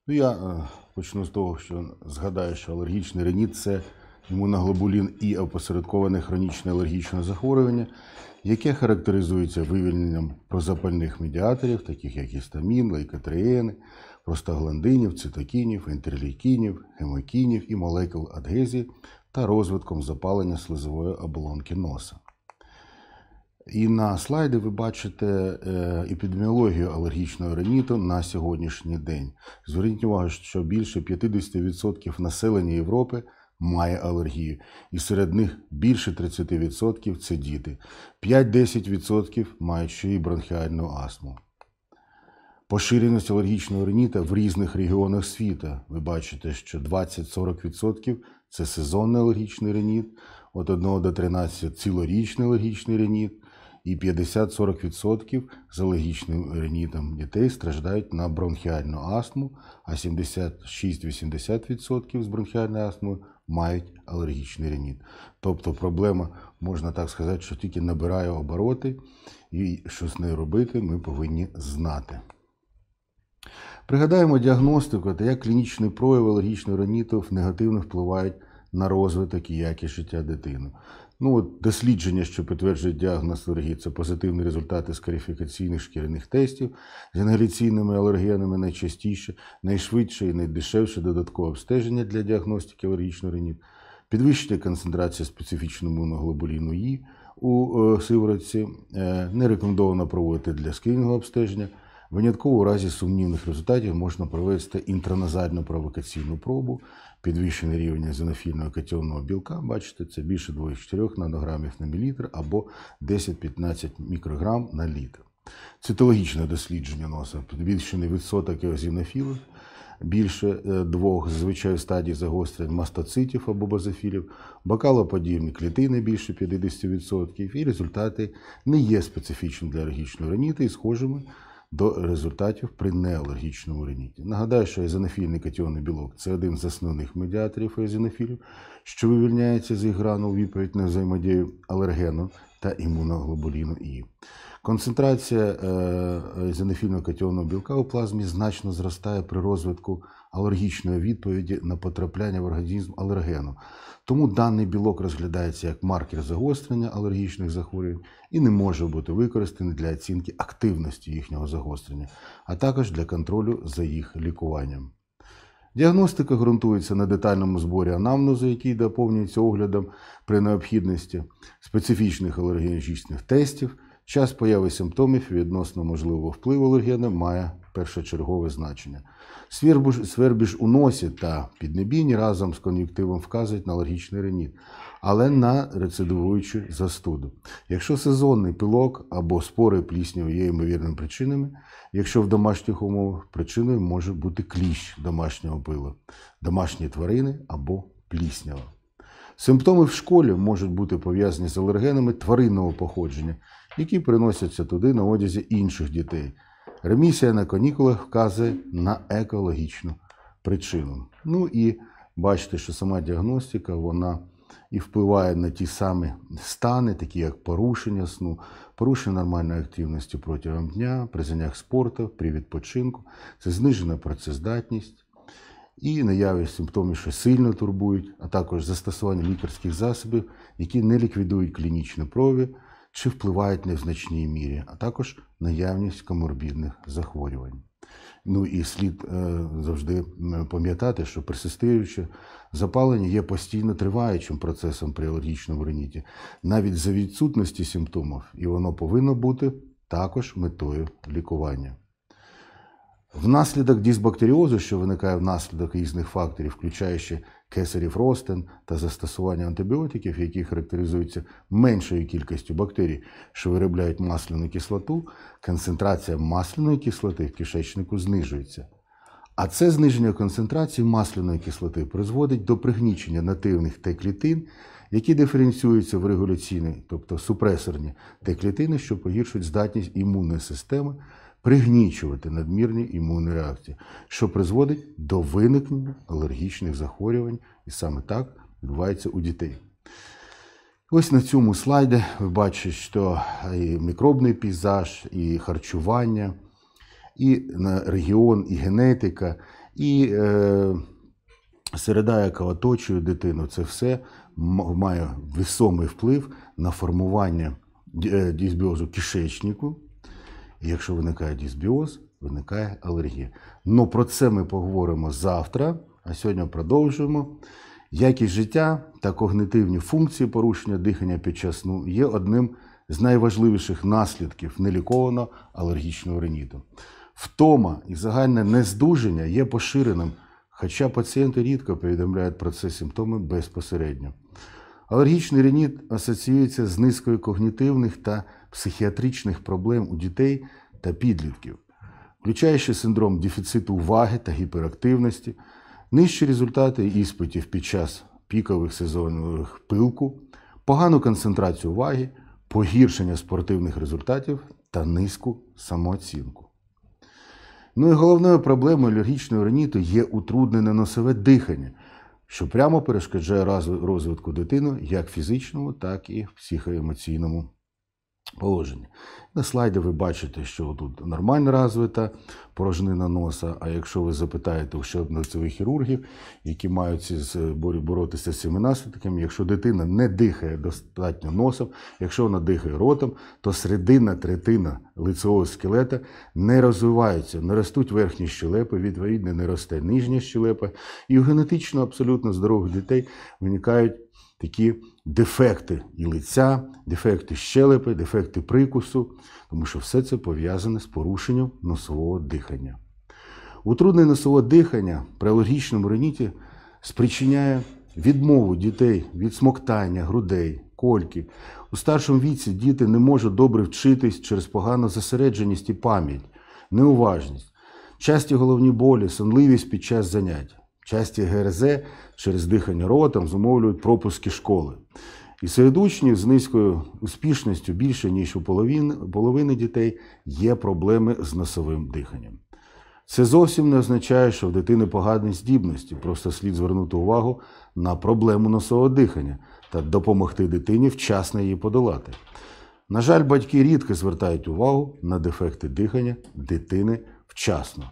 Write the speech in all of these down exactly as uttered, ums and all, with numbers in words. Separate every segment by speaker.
Speaker 1: Ну, я е, почну з того, що згадаю, що алергічний риніт – це імуноглобулін І опосередковане хронічне алергічне захворювання, яке характеризується вивільненням прозапальних медіаторів, таких як гістамін, лейкотриени, простагландинів, цитокінів, інтерлейкінів, гемокінів і молекул адгезії та розвитком запалення слизової оболонки носа. І на слайді ви бачите епідеміологію алергічного риніту на сьогоднішній день. Зверніть увагу, що більше п'ятдесят відсотків населення Європи має алергію, і серед них більше тридцять відсотків – це діти. п'ять-десять відсотків мають ще й бронхіальну астму. Поширеність алергічного риніта в різних регіонах світу. Ви бачите, що двадцять-сорок відсотків – це сезонний алергічний риніт, від одного до тринадцяти – цілорічний алергічний риніт, і п'ятдесят-сорок відсотків з алергічним ринітом дітей страждають на бронхіальну астму, а сімдесят шість-вісімдесят відсотків з бронхіальною астмою мають алергічний риніт. Тобто проблема, можна так сказати, що тільки набирає обороти, і що з нею робити, ми повинні знати. Пригадаємо діагностику та як клінічні прояви алергічного риніту негативно впливають на розвиток і якість життя дитини. Ну, от дослідження, що підтверджують діагноз алергії, це позитивні результати скарифікаційних шкіряних тестів з інгаляційними алергенами найчастіше, найшвидше і найдешевше додаткове обстеження для діагностики алергічного риніту, підвищення концентрації специфічного імуноглобуліну І у сиворотці, не рекомендовано проводити для скринінгового обстеження. Винятково у разі сумнівних результатів можна провести інтраназальну провокаційну пробу, підвищений рівень езонофільного катіонного білка, бачите, це більше двох-чотирьох нанограмів на мілілітр або десять-п'ятнадцять мікрограм на літр. Цитологічне дослідження носа, підвищений відсоток еозінофілів, більше двох зазвичай стадій загострень мастоцитів або базофілів, бакалоподібні клітини більше п'ятдесят відсотків, і результати не є специфічними для алергічного риніту і схожими до результатів при неалергічному риніті. Нагадаю, що езонофільний катіонний білок – це один з основних медіаторів езонофілів, що вивільняється з їх гранул у відповідь на взаємодію алергену та імуноглобуліну І. Концентрація езонофільного катіонного білка у плазмі значно зростає при розвитку алергічної відповіді на потрапляння в організм алергену. Тому даний білок розглядається як маркер загострення алергічних захворювань і не може бути використаний для оцінки активності їхнього загострення, а також для контролю за їх лікуванням. Діагностика ґрунтується на детальному зборі анамнезу, який доповнюється оглядом при необхідності свspecificznych алергенічних тестів. Час появи симптомів відносно можливого впливу алергену має першочергове значення. Свербіж у носі та піднебінні разом з кон'юнктивом вказують на алергічний риніт, але на рецидивуючу застуду. Якщо сезонний пилок або спори плісняви є ймовірними причинами, якщо в домашніх умовах причиною може бути кліщ домашнього пила, домашні тварини або пліснява. Симптоми в школі можуть бути пов'язані з алергенами тваринного походження, які приносяться туди на одязі інших дітей. Ремісія на канікулах вказує на екологічну причину. Ну і бачите, що сама діагностика, вона і впливає на ті самі стани, такі як порушення сну, порушення нормальної активності протягом дня, при заняттях спорту, при відпочинку, це знижена працездатність і наявність симптомів, що сильно турбують, а також застосування лікарських засобів, які не ліквідують клінічні прояви, чи впливають не в значній мірі, а також наявність коморбідних захворювань. Ну і слід е, завжди пам'ятати, що персистуюче запалення є постійно триваючим процесом при алергічному риніті, навіть за відсутності симптомів, і воно повинно бути також метою лікування. Внаслідок дисбактеріозу, що виникає внаслідок різних факторів, включаючи кесарів ростин та застосування антибіотиків, які характеризуються меншою кількістю бактерій, що виробляють масляну кислоту, концентрація масляної кислоти в кишечнику знижується. А це зниження концентрації масляної кислоти призводить до пригнічення нативних Т-клітин, які диференціюються в регуляційні, тобто супресорні Т-клітини, що погіршують здатність імунної системи пригнічувати надмірні імунні реакції, що призводить до виникнення алергічних захворювань, і саме так відбувається у дітей. Ось на цьому слайді ви бачите, що і мікробний пейзаж, і харчування, і регіон, і генетика, І е, середа, яка оточує дитину, це все має весомий вплив на формування дисбіозу кишечнику. І якщо виникає дисбіоз, виникає алергія. Ну, про це ми поговоримо завтра, а сьогодні продовжуємо. Якість життя та когнитивні функції порушення дихання під час сну є одним з найважливіших наслідків нелікованого алергічного риніту. Втома і загальне нездужання є поширеним, хоча пацієнти рідко повідомляють про це симптоми безпосередньо. Алергічний рініт асоціюється з низкою когнітивних та психіатричних проблем у дітей та підлітків, включаючи синдром дефіциту уваги та гіперактивності, нижчі результати іспитів під час пікових сезонних пилку, погану концентрацію уваги, погіршення спортивних результатів та низьку самооцінку. Ну і головною проблемою алергічного риніту є утруднене носове дихання, що прямо перешкоджає розвитку дитини як фізичному, так і в психоемоційному положенні. На слайді ви бачите, що тут нормально розвита порожнина носа, а якщо ви запитаєте у щелепно-лицевих хірургів, які мають боротися з цими наслідками, якщо дитина не дихає достатньо носом, якщо вона дихає ротом, то середина третина лицевого скелета не розвивається, не ростуть верхні щелепи, відповідно не росте нижня щелепа, і у генетично абсолютно здорових дітей виникають такі дефекти і лиця, дефекти щелепи, дефекти прикусу, тому що все це пов'язане з порушенням носового дихання. Утруднене носове дихання при алергічному риніті спричиняє відмову дітей від смоктання, грудей, кольки. У старшому віці діти не можуть добре вчитись через погану зосередженість і пам'ять, неуважність, часті головні болі, сонливість під час занять. Часті ГРЗ через дихання ротом зумовлюють пропуски школи. І серед учнів з низькою успішністю більше, ніж у половини, половини дітей, є проблеми з носовим диханням. Це зовсім не означає, що в дитини погані здібності, просто слід звернути увагу на проблему носового дихання та допомогти дитині вчасно її подолати. На жаль, батьки рідко звертають увагу на дефекти дихання дитини вчасно.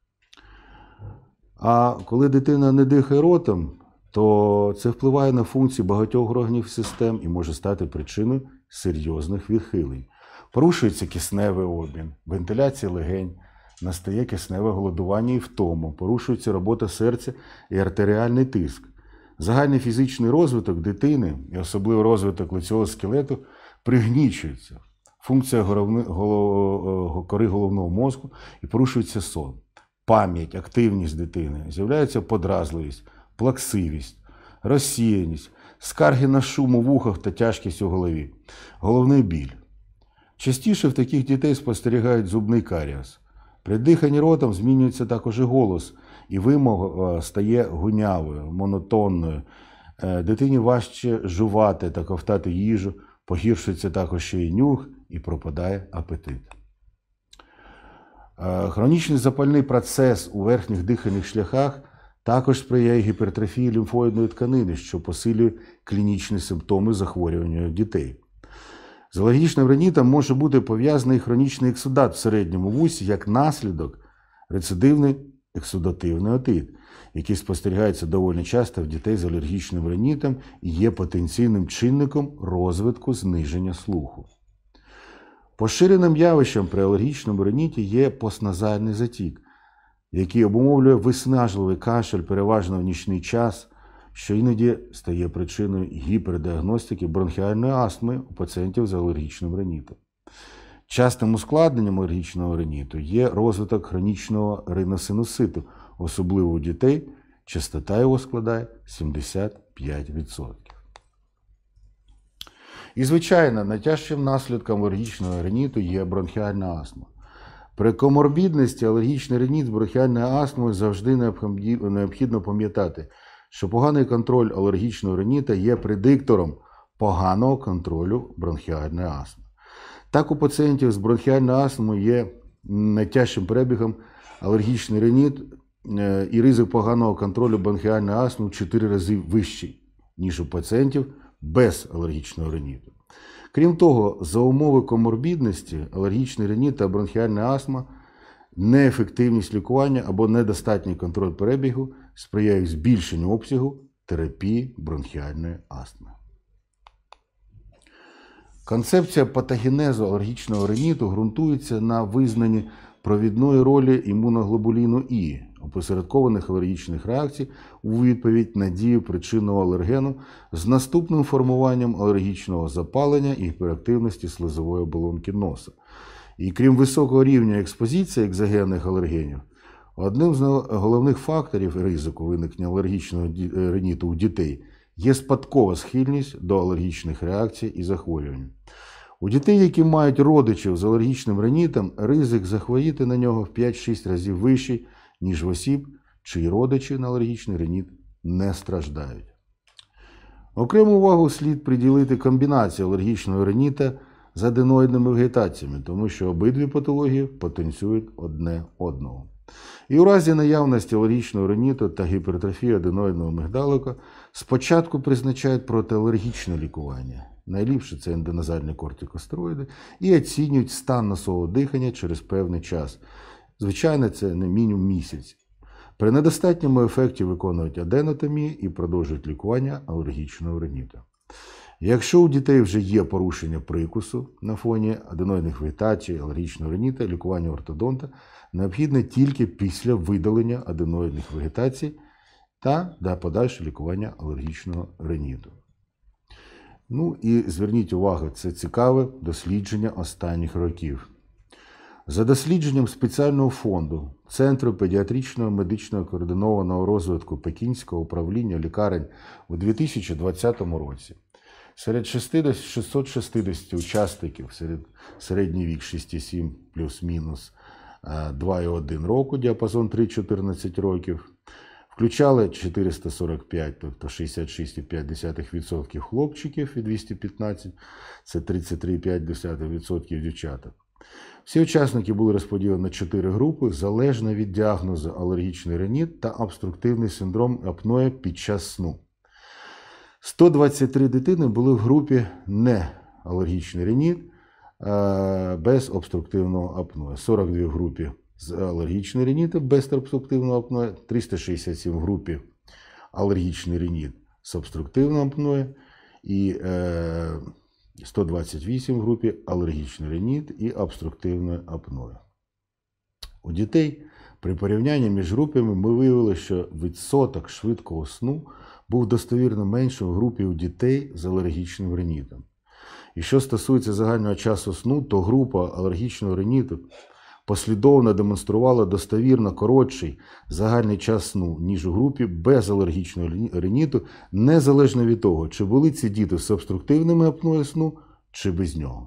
Speaker 1: А коли дитина не дихає ротом, то це впливає на функції багатьох органів систем і може стати причиною серйозних відхилень. Порушується кисневий обмін, вентиляція легень, настає кисневе голодування і втома, порушується робота серця і артеріальний тиск. Загальний фізичний розвиток дитини, і особливо розвиток лицевого скелету, пригнічується. Функція кори головного мозку і порушується сон. Пам'ять, активність дитини, з'являється подразливість, плаксивість, розсіяність, скарги на шум у вухах та тяжкість у голові, головний біль. Частіше в таких дітей спостерігають зубний карієс. При диханні ротом змінюється також і голос, і вимога стає гунявою, монотонною. Дитині важче жувати та ковтати їжу, погіршується також ще і нюх і пропадає апетит. Хронічний запальний процес у верхніх дихальних шляхах також сприяє гіпертрофії лімфоїдної тканини, що посилює клінічні симптоми захворювання дітей. З алергічним ринітом може бути пов'язаний хронічний ексудат в середньому вусі як наслідок рецидивний ексудативний отит, який спостерігається доволі часто в дітей з алергічним ринітом і є потенційним чинником розвитку зниження слуху. Поширеним явищем при алергічному риніті є постназальний затік, який обумовлює виснажливий кашель переважно в нічний час, що іноді стає причиною гіпердіагностики бронхіальної астми у пацієнтів з алергічним ринітом. Частим ускладненням алергічного риніту є розвиток хронічного риносинуситу, особливо у дітей, частота його складає сімдесят п'ять відсотків. І, звичайно, найтяжчим наслідком алергічного риніту є бронхіальна астма. При коморбідності алергічний ринит з бронхіальною астмою завжди необхідно пам'ятати, що поганий контроль алергічного риніта є предиктором поганого контролю бронхіальної астми. Так, у пацієнтів з бронхіальною астмою є найтяжчим перебігом алергічний ринит і ризик поганого контролю бронхіальної астми в чотири рази вищий, ніж у пацієнтів без алергічного риніту. Крім того, за умови коморбідності, алергічний ринит та бронхіальна астма неефективність лікування або недостатній контроль перебігу сприяють збільшенню обсягу терапії бронхіальної астми. Концепція патогенезу алергічного риніту ґрунтується на визнанні провідної ролі імуноглобуліну І, опосередкованих алергічних реакцій у відповідь на дію причинного алергену з наступним формуванням алергічного запалення і гіперактивності слизової оболонки носа. І крім високого рівня експозиції екзогенних алергенів, одним з головних факторів ризику виникнення алергічного риніту у дітей є спадкова схильність до алергічних реакцій і захворювань. У дітей, які мають родичів з алергічним ринітом, ризик захворіти на нього в п'ять-шість разів вищий, ніж в осіб, чиї родичі на алергічний риніт не страждають. Окрему увагу слід приділити комбінації алергічного риніта з аденоїдними вегетаціями, тому що обидві патології потенціюють одне одного. І у разі наявності алергічного риніту та гіпертрофії аденоїдного мигдалика спочатку призначають протиалергічне лікування, найліпше це ендоназальні кортикостероїди, і оцінюють стан носового дихання через певний час. Звичайно, це не мінімум місяць. При недостатньому ефекті виконують аденотомію і продовжують лікування алергічного риніту. Якщо у дітей вже є порушення прикусу на фоні аденоїдних вегетацій, алергічного риніта, лікування ортодонта необхідне тільки після видалення аденоїдних вегетацій та для подальшого лікування алергічного риніту. Ну і зверніть увагу, це цікаве дослідження останніх років. За дослідженням спеціального фонду Центру педіатричного медичного координованого розвитку Пекінського управління лікарень у дві тисячі двадцятому році, серед шістсот шістдесят учасників, серед середній вік шість цілих сім плюс-мінус два цілих один року, діапазон три-чотирнадцять років, включали чотириста сорок п'ять, тобто шістдесят шість цілих п'ять десятих відсотка хлопчиків і двісті п'ятнадцять, це тридцять три цілих п'ять десятих відсотка дівчаток. Всі учасники були розподілені на чотири групи, залежно від діагнозу алергічний ринит та обструктивний синдром апноє під час сну. сто двадцять три дитини були в групі не алергічний ринит без обструктивного апноє, сорок дві в групі з алергічним ринітом без обструктивного апноє, триста шістдесят сім в групі алергічний ринит з обструктивним апноє і сто двадцять вісім в групі алергічний ринит і обструктивне апноє. У дітей при порівнянні між групами ми виявили, що відсоток швидкого сну був достовірно меншим в групі у дітей з алергічним ринітом. І що стосується загального часу сну, то група алергічного риніту послідовно демонструвала достовірно коротший загальний час сну, ніж у групі без алергічного риніту, незалежно від того, чи були ці діти з обструктивними апноє сну, чи без нього.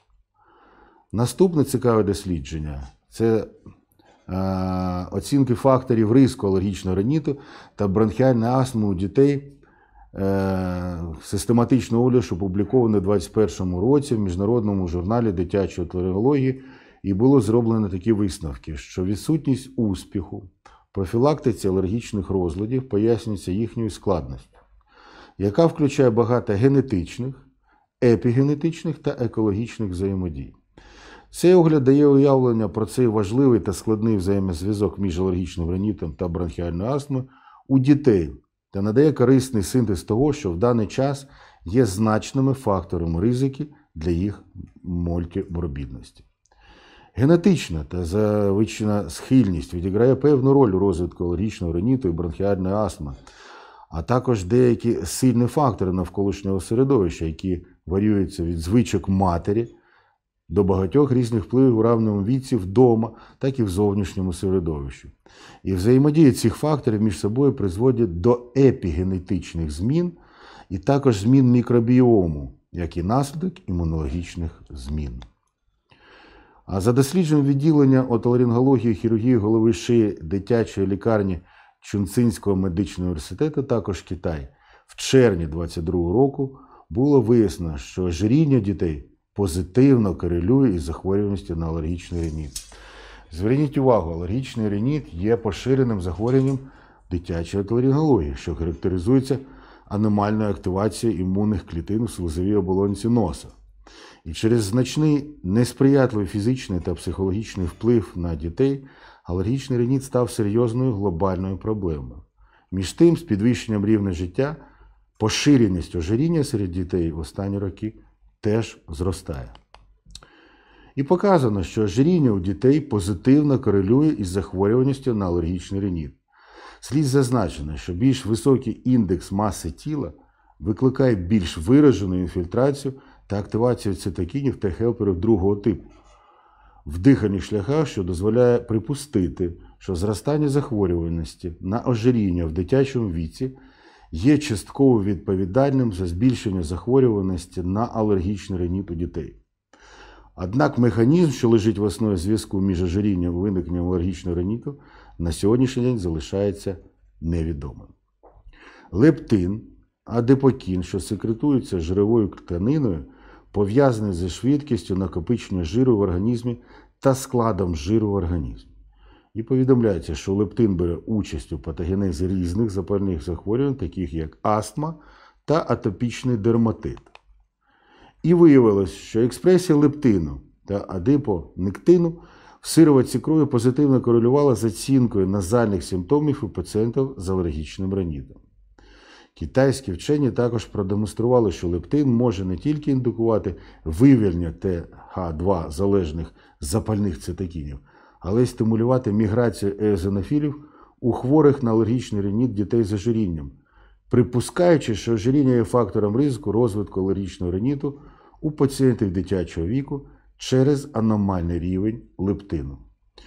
Speaker 1: Наступне цікаве дослідження – це е, оцінки факторів ризику алергічного риніту та бронхіальної астми у дітей. Е, систематичний огляд опублікований у двадцять першому році в Міжнародному журналі дитячої отоларингології. І було зроблено такі висновки, що відсутність успіху в профілактиці алергічних розладів пояснюється їхньою складністю, яка включає багато генетичних, епігенетичних та екологічних взаємодій. Цей огляд дає уявлення про цей важливий та складний взаємозв'язок між алергічним ринітом та бронхіальною астмою у дітей та надає корисний синтез того, що в даний час є значними факторами ризики для їх мультиморбідності. Генетична та завична схильність відіграє певну роль у розвитку алергічного риніту і бронхіальної астми, а також деякі сильні фактори навколишнього середовища, які варіюються від звичок матері до багатьох різних впливів у равному віці вдома, так і в зовнішньому середовищі. І взаємодія цих факторів між собою призводять до епігенетичних змін і також змін мікробіому, як і наслідок імунологічних змін. А за дослідженням відділення отоларингології і хірургії голови шиї дитячої лікарні Чунцинського медичного університету, також Китай, в червні двадцять другого року було вияснено, що ожиріння дітей позитивно корелює із захворюваністю на алергічний ринит. Зверніть увагу, алергічний ринит є поширеним захворюванням дитячої отоларингології, що характеризується аномальною активацією імунних клітин у слизовій оболонці носа. І через значний несприятливий фізичний та психологічний вплив на дітей алергічний риніт став серйозною глобальною проблемою. Між тим, з підвищенням рівня життя, поширеність ожиріння серед дітей в останні роки теж зростає. І показано, що ожиріння у дітей позитивно корелює із захворюваністю на алергічний риніт. Слід зазначено, що більш високий індекс маси тіла викликає більш виражену інфільтрацію та активацію цитокінів та хелперів другого типу в дихальних шляхах, що дозволяє припустити, що зростання захворюваності на ожиріння в дитячому віці є частково відповідальним за збільшення захворюваності на алергічний риніт у дітей. Однак механізм, що лежить в основі зв'язку між ожирінням і виникненням алергічного риніту, на сьогоднішній день залишається невідомим. Лептин, адипокін, що секретується жировою тканиною, пов'язаний зі швидкістю накопичення жиру в організмі та складом жиру в організмі. І повідомляється, що лептин бере участь у патогенезі різних запальних захворювань, таких як астма та атопічний дерматит. І виявилось, що експресія лептину та адипонектину в сироватці крові позитивно корелювала з оцінкою назальних симптомів у пацієнтів з алергічним ринітом. Китайські вчені також продемонстрували, що лептин може не тільки індукувати вивільнення Т Х два залежних запальних цитокінів, але й стимулювати міграцію еозинофілів у хворих на алергічний риніт дітей з ожирінням, припускаючи, що ожиріння є фактором ризику розвитку алергічного риніту у пацієнтів дитячого віку через аномальний рівень лептину.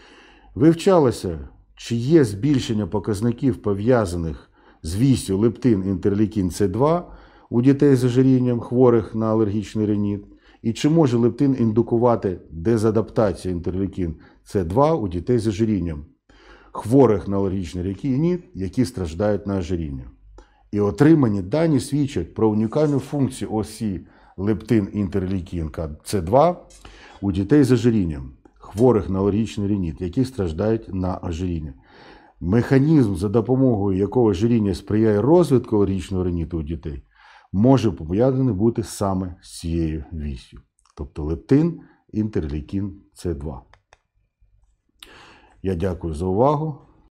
Speaker 1: Вивчалося, чи є збільшення показників, пов'язаних з вісю лептин-інтерлейкін С два у дітей з ожирінням, хворих на алергічний риніт, і чи може лептин індукувати дезадаптацію інтерлейкін С два у дітей з ожирінням, хворих на алергічний риніт, які страждають на ожиріння. І отримані дані свідчать про унікальну функцію осі лептин-інтерлейкін С два у дітей з ожирінням, хворих на алергічний риніт, які страждають на ожиріння. Механізм, за допомогою якого ожиріння сприяє розвитку алергічного риніту у дітей, може пов'язаний бути саме з цією вісю, тобто лептин-інтерлейкін С два. Я дякую за увагу.